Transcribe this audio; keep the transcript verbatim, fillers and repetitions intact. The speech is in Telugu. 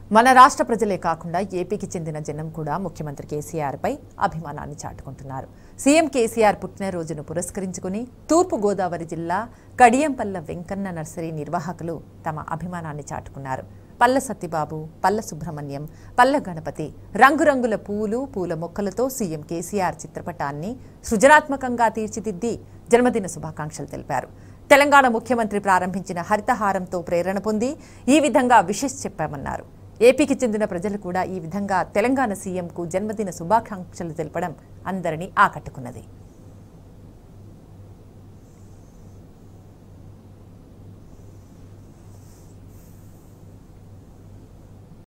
మన రాష్ట్ర ప్రజలే కాకుండా ఏపీకి చెందిన జనం కూడా ముఖ్యమంత్రి కేసీఆర్ పై అభిమానాన్ని చాటుకుంటున్నారు. సీఎం కేసీఆర్ పుట్టినరోజును పురస్కరించుకుని తూర్పు గోదావరి జిల్లా కడియంపల్ల వెంకన్న నర్సరీ నిర్వాహకులు తమ అభిమానాన్ని చాటుకున్నారు. పల్ల సత్యబాబు, పల్ల సుబ్రహ్మణ్యం, పల్ల గణపతి రంగురంగుల పూలు, పూల మొక్కలతో సీఎం కేసీఆర్ చిత్రపటాన్ని సృజనాత్మకంగా తీర్చిదిద్ది జన్మదిన శుభాకాంక్షలు తెలిపారు. తెలంగాణ ముఖ్యమంత్రి ప్రారంభించిన హరితహారంతో ప్రేరణ పొంది ఈ విధంగా విషెస్ చెప్పామన్నారు. ఏపీకి చెందిన ప్రజలు కూడా ఈ విధంగా తెలంగాణ సీఎంకు జన్మదిన శుభాకాంక్షలు తెలపడం అందరినీ ఆకట్టుకున్నది.